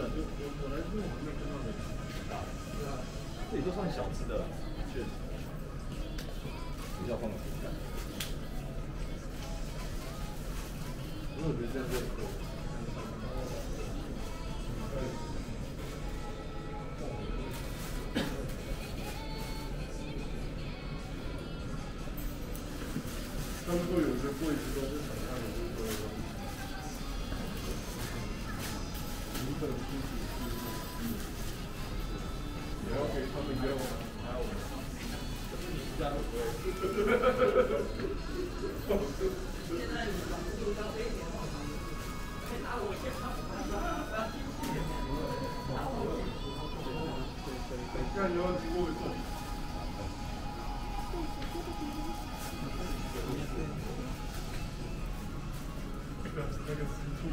我来这边我没有看到的大的，对啊，这里都算小只的了，确实。比较放心看。因为我觉得这样就够。他们说有些柜子都是厂商有这个成本出去，也要给他们给我们，还有我们，可是你这样不会。现在网络到这一点，可以拿我先看。看你要经过一次。那个私处，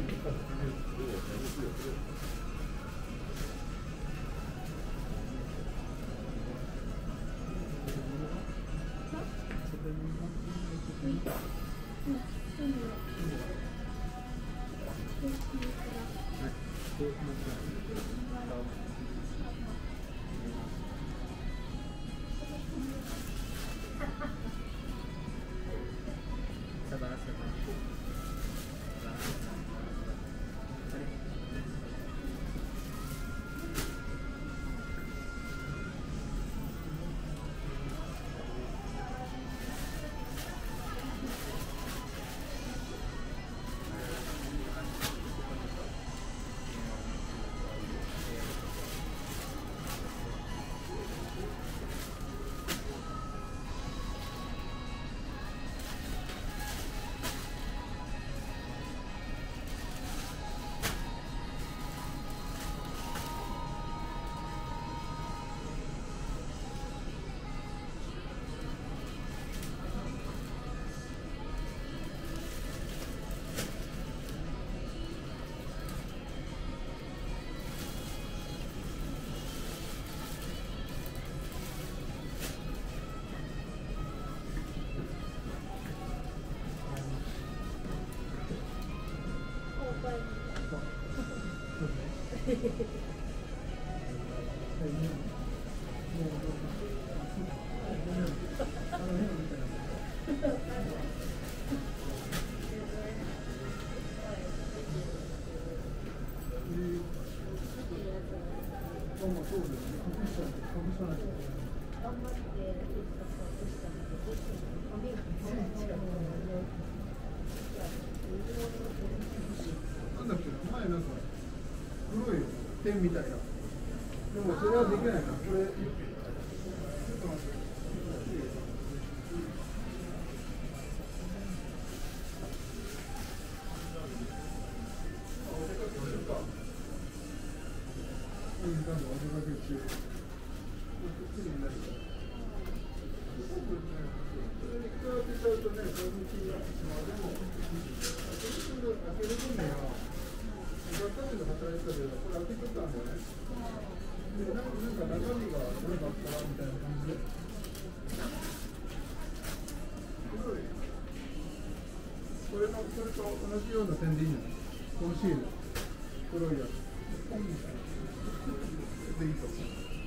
なんだっけ、前なんか黒い点みたいな。でもそれはできないな。これちょっと待って。それと同じような点でいいの？このシール、黒いやつ。でいいと思う。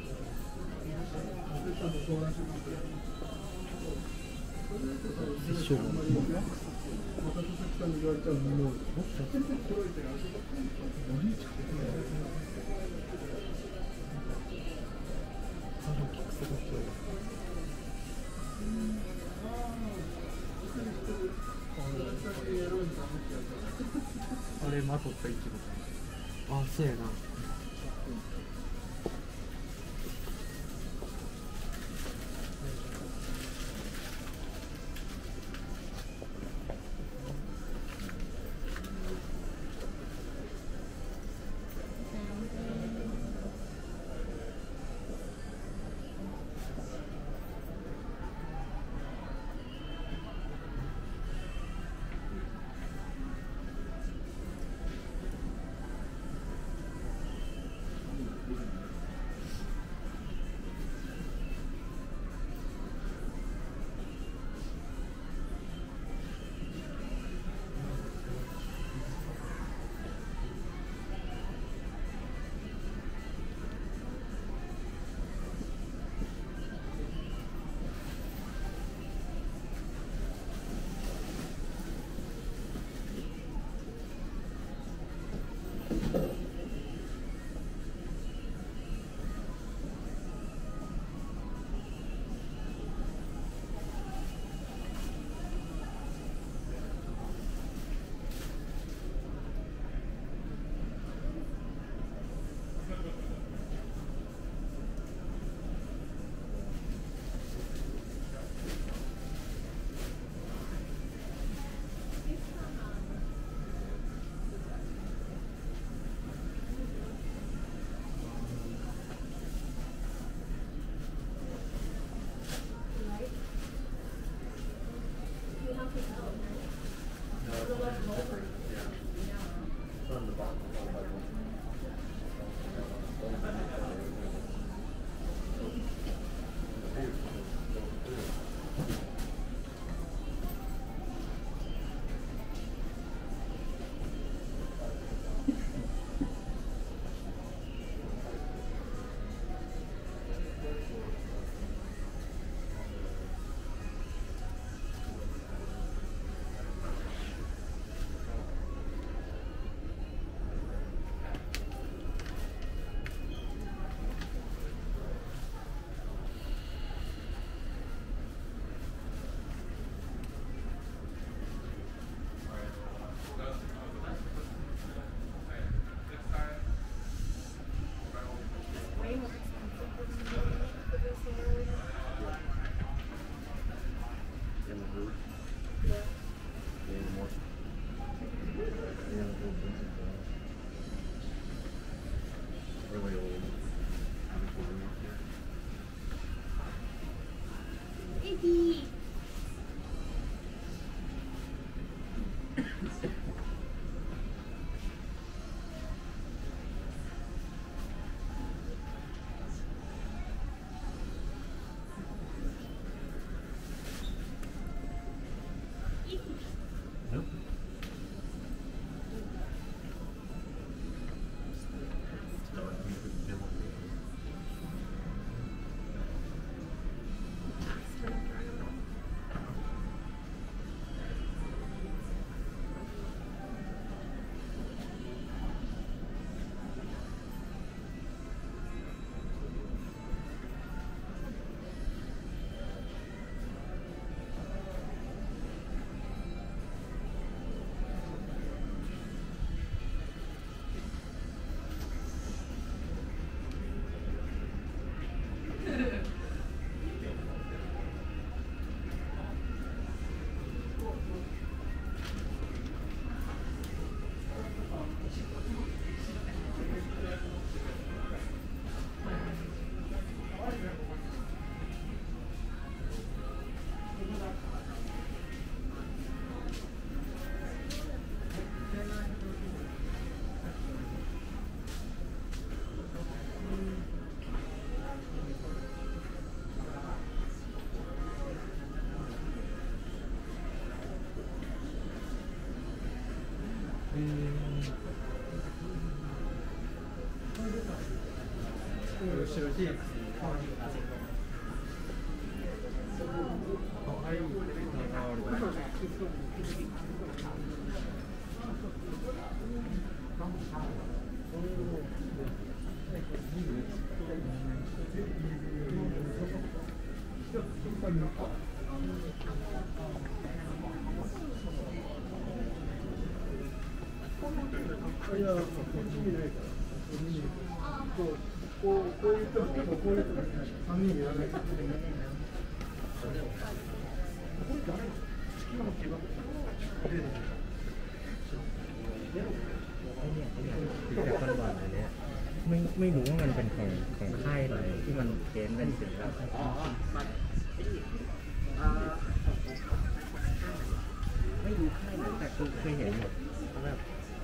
ちゃんと相談します。一緒に。また佐々木さんに言われちゃうのも。黒い点ある。お兄ちゃん。あれまとった一部。あ、そうやな。 いや、こっち見ないから。こういう人もこういう人も3人いらない。これ誰？チキンの毛が。 แต่คนก่อนอันเนี้ยไม่รู้ว่ามันเป็นของค่ายไหนที่มันเพ้นเป็นสีแบบไม่รู้ค่ายไหนแต่กูเคยเห็นหมดแบบ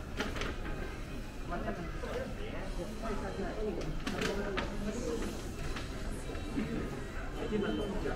ที่มันลงจาก